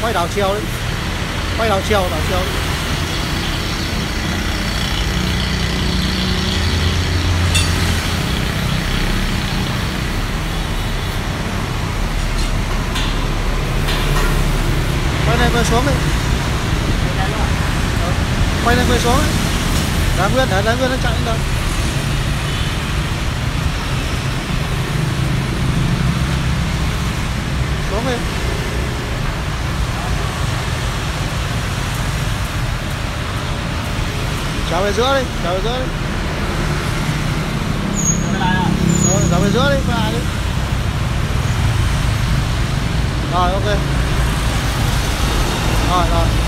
quay đảo chiều đi, quay đảo chiều đi. Quay này quay xuống đi, quay này quay xuống đi. Đá Nguyên nó chạy đến đâu. Xuống đi. Chào về giữa đi, chào về giữa đi. Chào về giữa đi, quay lại đi. Rồi ok. Rồi.